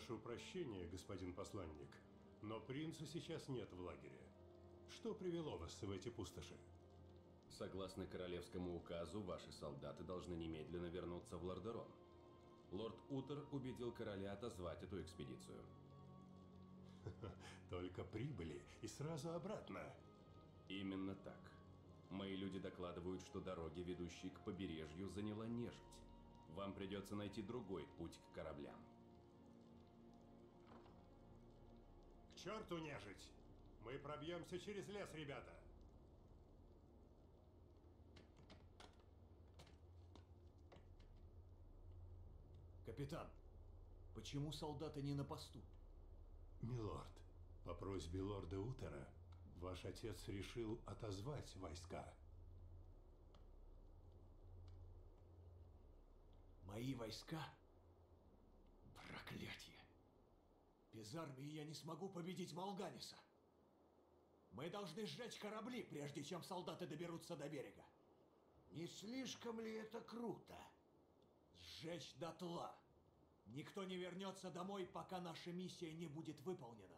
Прошу прощения, господин посланник, но принца сейчас нет в лагере. Что привело вас в эти пустоши? Согласно королевскому указу, ваши солдаты должны немедленно вернуться в Лордерон. Лорд Утер убедил короля отозвать эту экспедицию. Только прибыли и сразу обратно. Именно так. Мои люди докладывают, что дороги, ведущие к побережью, заняла нежить. Вам придется найти другой путь к кораблям. К черту нежить! Мы пробьемся через лес, ребята! Капитан, почему солдаты не на посту? Милорд, по просьбе лорда Утера, ваш отец решил отозвать войска. Мои войска? Проклятье! Без армии я не смогу победить Малганиса. Мы должны сжечь корабли, прежде чем солдаты доберутся до берега. Не слишком ли это круто? Сжечь дотла. Никто не вернется домой, пока наша миссия не будет выполнена.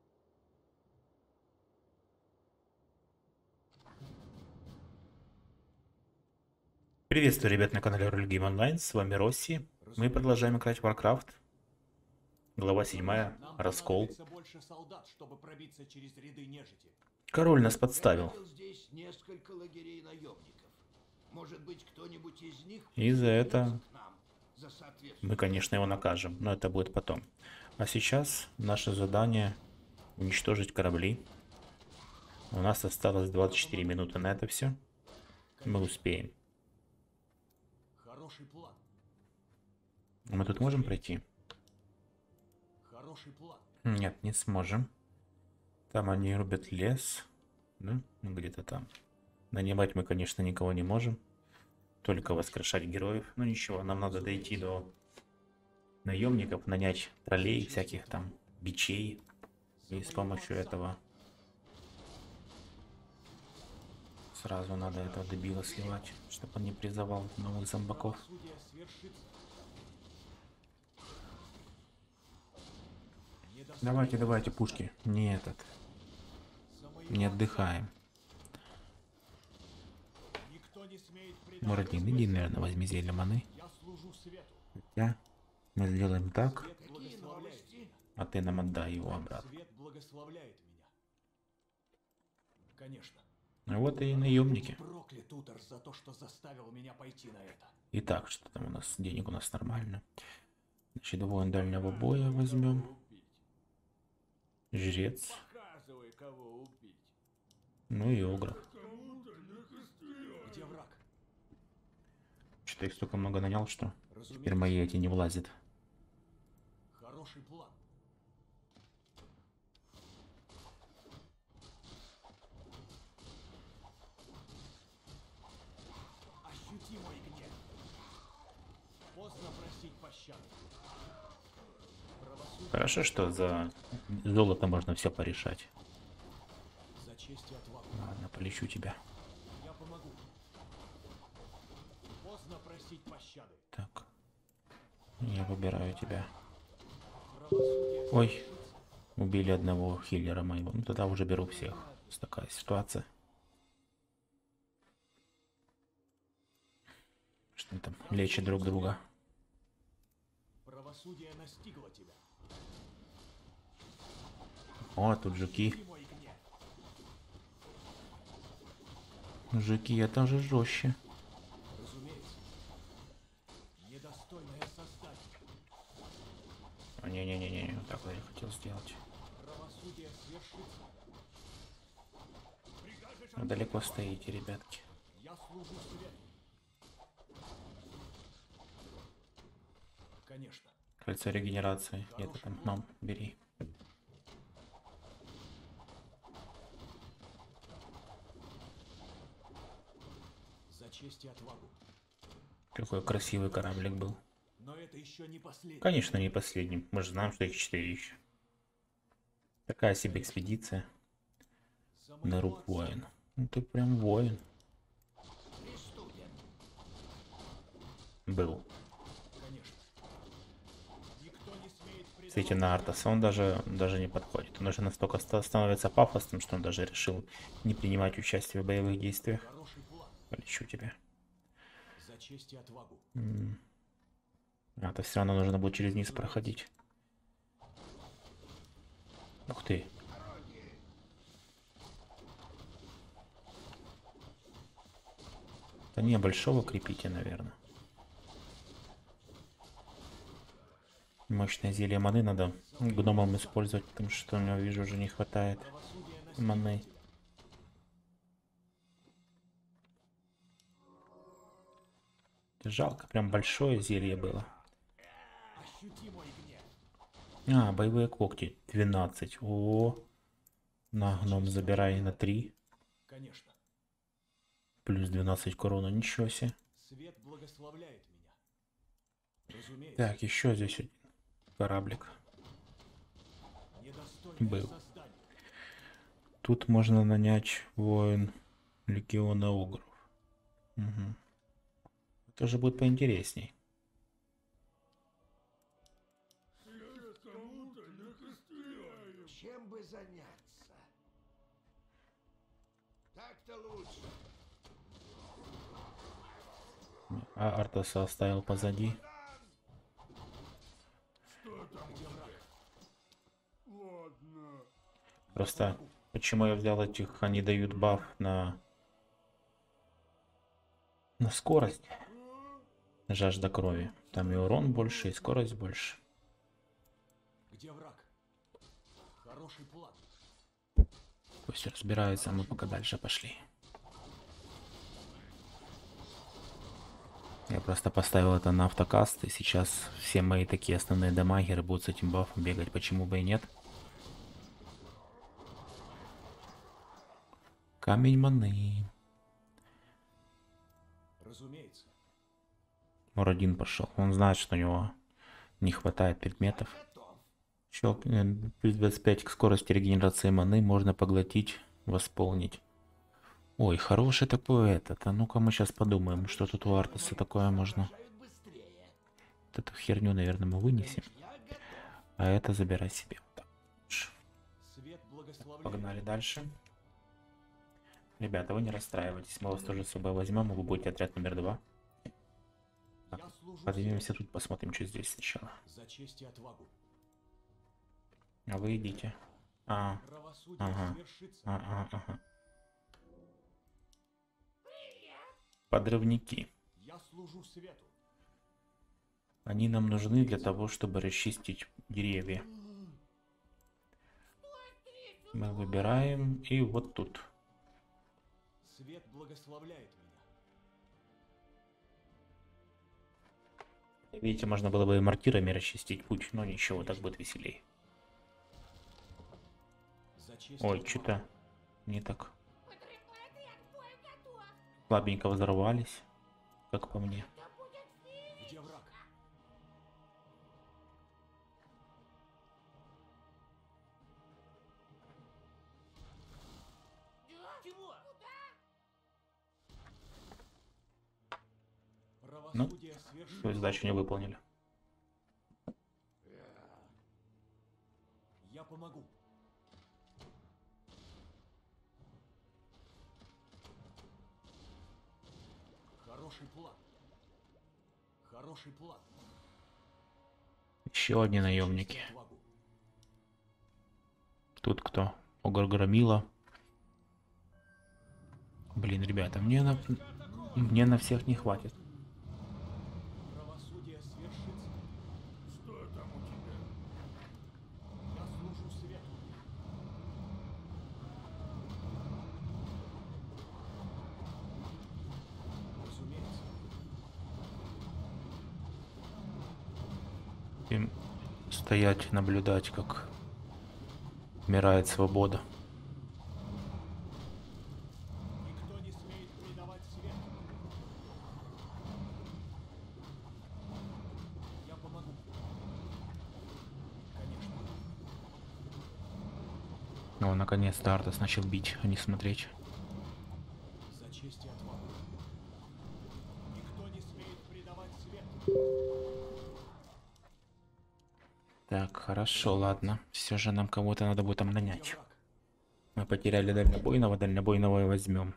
Приветствую, ребят, на канале Roll Game Online, с вами Росси. Мы продолжаем играть в Warcraft. Глава 7. Нам Раскол. понадобится больше солдат, чтобы пробиться через ряды нежити. Король нас Я подставил. видел здесь несколько лагерей наемников. Может быть, кто-нибудь из них И за это присоединится к нам за соответствующую мы, конечно, его накажем, но это будет потом. А сейчас наше задание уничтожить корабли. У нас осталось 24 минуты на это все. Мы успеем. Хороший план. Мы тут можем пройти? Хороший план. Нет, не сможем. Там они рубят лес. Да? Ну, где-то там. Нанимать мы, конечно, никого не можем. Только воскрешать героев. Ну ничего, нам надо дойти до наемников, нанять троллей, всяких там бичей. И с помощью этого сразу надо этого дебила сливать, чтобы он не призывал новых зомбаков. Правосудие свершится. Давайте, давайте, пушки. Не этот. Не отдыхаем. Никто не смеет Мурадин, иди, наверное, возьми зелье маны. Я служу свету. Хотя мы сделаем так, Свет Какие благословляет новости? меня. а ты нам отдай его обратно. Свет благословляет меня. Конечно. А вот и наемники. Проклят Утер за то, что заставил меня пойти на это. Итак, что там у нас? Денег у нас нормально. Значит, воин дальнего боя возьмем. Жрец. Показывай, кого убить. Ну и огров. Где враг? Что-то их столько много нанял, что теперь Разумеется. мои эти не влазят. Хороший план. Ощути мой гнев. Поздно просить пощады. Правосудие Хорошо, что за золото можно все порешать. за честь и отвагу. Ладно, полечу тебя. Я помогу. Поздно просить пощады. Так. Я выбираю тебя. Правосудие Ой, свершится. убили одного хиллера моего. Ну тогда уже беру всех. Такая ситуация. Что они там лечат друг друга. Правосудие настигло тебя. О, тут жуки. Ощути мой гнев. Жуки, это же жестче. Разумеется. Недостойное создание. А, не-не-не-не, вот так вот я хотел сделать. Правосудие свершится. Прикажешь Вы далеко стоите, ребятки. Я служу свету. Конечно. Кольцо регенерации. Где-то там. Нам, бери. За честь и отвагу. Какой красивый кораблик был. Но это еще не последний. Конечно, не последним. Мы же знаем, что их 4 еще. Такая себе экспедиция. За моего На рук отца. воин. Ну ты прям воин. Приступим. Был. Конечно. Никто не смеет Смотрите на Артаса, он даже не подходит. Он уже настолько становится пафосным, что он даже решил не принимать участие в боевых действиях. Хороший план. Полечу тебе. За честь и отвагу. А, то все равно нужно будет через низ проходить. Ух ты. Да не, большого крепите, наверное. Мощное зелье маны надо гномам использовать, потому что у него, вижу, уже не хватает Правосудие на маны. Жалко, прям большое зелье было. ощути мой гнев. А, боевые когти. 12. О, на, гном, забирай на 3. Конечно. Плюс 12 к урону. Ничего себе. Свет благословляет меня. Разумеется, Так, еще здесь один кораблик недостойное был. создание. Тут можно нанять воин легиона огров. Угу. Это уже будет поинтересней. Чем бы заняться? Так-то лучше. А Артаса оставил позади. Просто почему я взял этих, они дают баф на скорость. Жажда крови. Там и урон больше, и скорость больше. Где враг? Хороший план. Пусть разбираются, а мы пока дальше пошли. Я просто поставил это на автокаст, и сейчас все мои такие основные дамагеры будут с этим бафом бегать, почему бы и нет. Камень маны. Разумеется. Мурадин пошел. Он знает, что у него не хватает предметов. Еще плюс 25 к скорости регенерации маны можно поглотить, восполнить. Ой, хороший такой этот. А ну-ка мы сейчас подумаем, что тут у Артаса такое можно. Вот эту херню, наверное, мы вынесем. А это забирай себе. Так. Свет благословляет. Погнали дальше. Ребята, вы не расстраивайтесь. Мы вас тоже с собой возьмем, и вы будете отряд номер 2. Я служу Поднимемся тут, посмотрим, что здесь сначала. за честь и отвагу. А вы идите. А, Правосудие ага. свершится. Ага. Подрывники. Я служу свету. Они нам нужны для того, чтобы расчистить деревья. Мы выбираем, и вот тут. Свет благословляет меня. Видите, можно было бы и мортирами расчистить путь, но ничего, так будет веселее. За честь и Ой, отвагу. что-то не так. Слабенько взорвались, как по мне. Где враг? Ну, Правосудие свою свершится. задачу не выполнили. Я помогу. Хороший план. Хороший план. Еще одни наемники. Честь и отвагу. Тут кто? Огр Громила. Блин, ребята, мне на всех не хватит. Правосудие свершится. Что там у тебя? Я служу свету. Разумеется. Им стоять, наблюдать, как умирает свобода. Никто не смеет предавать свет. Я помогу. Конечно. О, наконец-то Артас начал бить, а не смотреть. За честь и отвагу. Никто не смеет предавать свет. Так, хорошо, ладно. Все же нам кого-то надо будет там Где нанять. враг? Мы потеряли дальнобойного и возьмем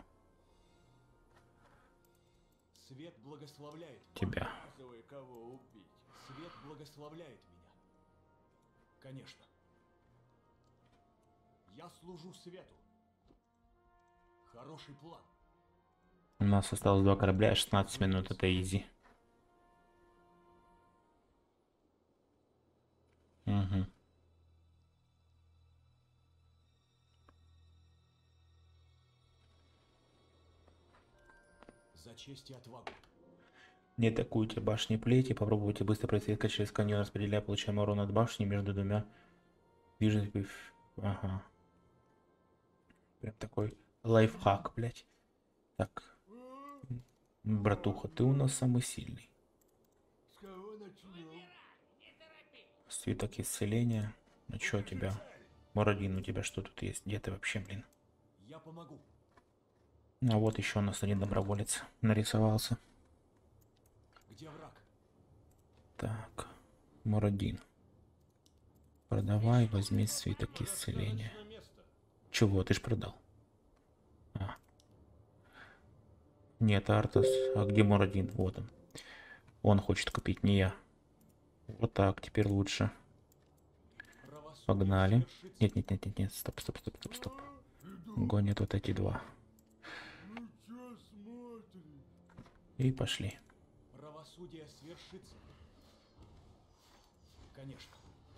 Свет благословляет. тебя. Показывай, кого убить. Свет благословляет меня. Конечно. Я служу свету. Хороший план. У нас осталось 2 корабля, 16 минут, это изи. Угу. За честь и отвагу. Не атакуйте башни плети, попробуйте быстро пройти через каньон, распределяя получаемый урон от башни между двумя движениями. Ага. Прям такой лайфхак, блять. Так. Братуха, ты у нас самый сильный. С кого начнем? Свиток исцеления. Ну чё у тебя? Мурадин, у тебя что тут есть? Где ты вообще, блин? Я помогу. А вот еще у нас один доброволец нарисовался. Где враг? Так, Мурадин. Продавай, возьми свиток исцеления. Чего, ты ж продал? А. Нет, Артас. А где Мурадин? Вот он. Он хочет купить, не я. Вот так, теперь лучше. Правосудие Погнали. свершится. Нет, стоп. Гонят вот эти два. Ну чё смотришь? И пошли. Правосудие свершится. Конечно.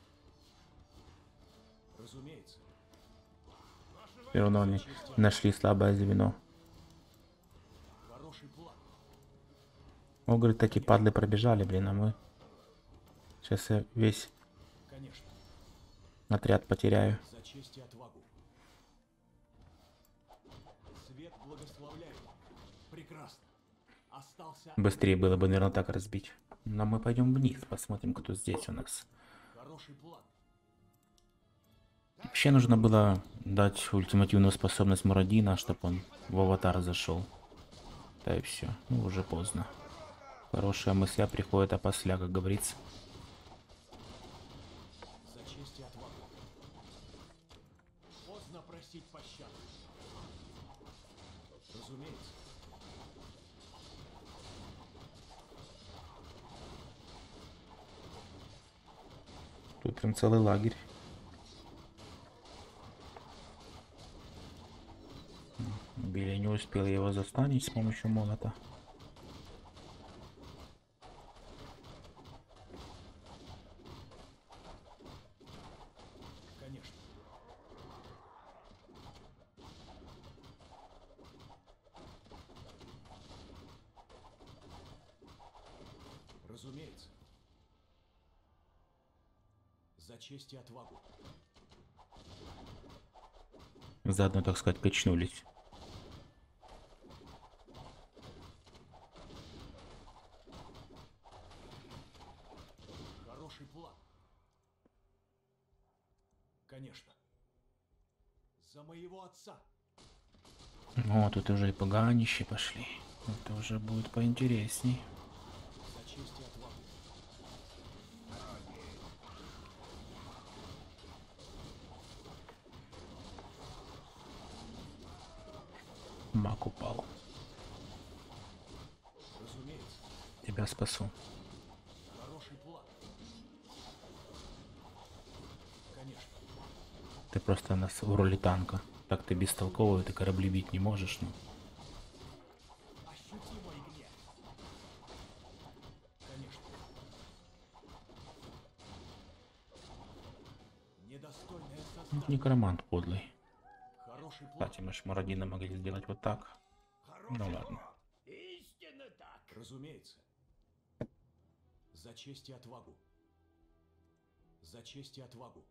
Разумеется. Все равно они нашли слабое звено. Хороший план. Огры такие падлы пробежали, блин, а мы... Сейчас я весь Конечно. отряд потеряю. За честь и отвагу. Свет благословляет. Прекрасно. Остался Быстрее было бы, наверное, так разбить. Но мы пойдем вниз, посмотрим, кто здесь у нас. хороший план. Вообще нужно было дать ультимативную способность Мурадина, чтобы он в аватар зашел. Да и все. Ну, уже поздно. Хорошая мысля приходит опосля, как говорится. За честь и отвагу. Поздно просить пощады. Разумеется. Тут прям целый лагерь. Билли не успел его застанить с помощью молота. Конечно. Разумеется. За честь и отвагу. Заодно, так сказать, качнулись. Хороший план. Конечно. За моего отца. О, тут уже и поганище пошли. Это уже будет поинтересней. За честь и отвагу. Маг упал. Разумеется. Тебя спасу. Хороший план. Конечно. Ты просто нас в роли танка. Так ты бестолковый, ты корабли бить не можешь, ну. Ощути мой гнев. Конечно. Недостойное создание. Некромант подлый. Хороший план. Кстати, мы ж Мурадина могли сделать вот так. Ну ладно. Истинно так. Разумеется. За честь и отвагу. За честь и отвагу.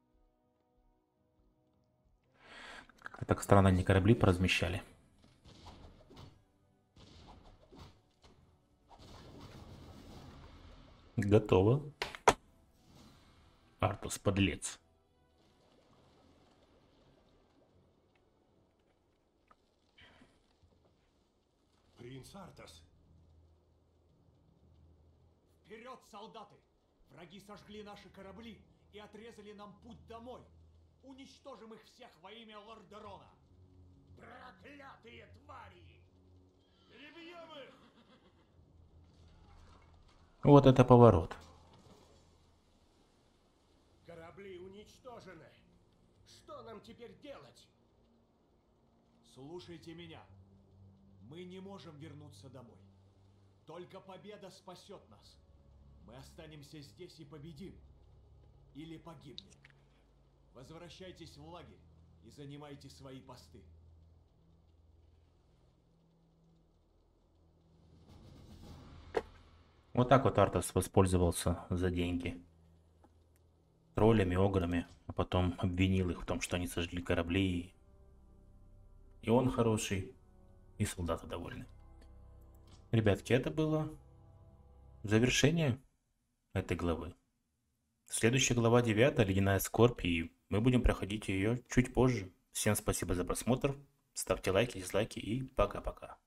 Как так странно, не корабли поразмещали. Готово. Артус, подлец. Принц Артас. Вперед, солдаты! Враги сожгли наши корабли и отрезали нам путь домой. Уничтожим их всех во имя Лордерона. Проклятые твари! Перебьем их! Вот это поворот. Корабли уничтожены. Что нам теперь делать? Слушайте меня. Мы не можем вернуться домой. Только победа спасет нас. Мы останемся здесь и победим. Или погибнем. Возвращайтесь в лагерь и занимайте свои посты. Вот так вот Артас воспользовался за деньги троллями, ограми, а потом обвинил их в том, что они сожгли корабли. И он хороший, и солдаты довольны. Ребятки, это было завершение этой главы. Следующая глава 9, Ледяная скорбь, и мы будем проходить ее чуть позже. Всем спасибо за просмотр, ставьте лайки, дизлайки и пока-пока.